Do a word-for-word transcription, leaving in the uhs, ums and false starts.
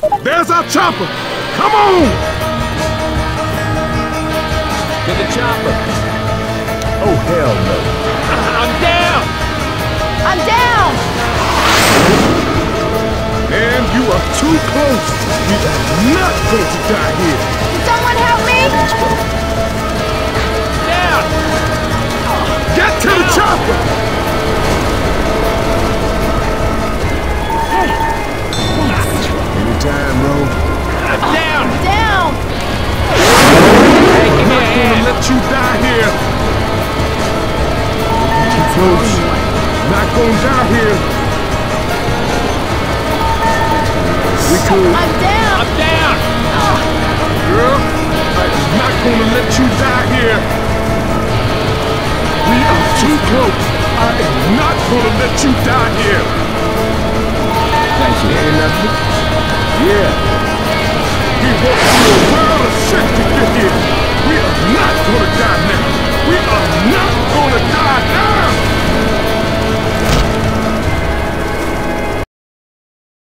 There's our chopper! Come on! To the chopper. Oh, hell no. I'm down! I'm down! Man, you are too close. We are not going to die here. Can someone help me? Down! Get to the chopper! Hey, thanks. Anytime, bro. I'm down! Down! Hey, give me a I'm not gonna hand! let you die here. Too close. Not gonna die here. We could. I'm down! I'm down! Girl, I'm not gonna let you die here. We are too close. I am not gonna let you die here. Thank you. Ain't nothing. Yeah.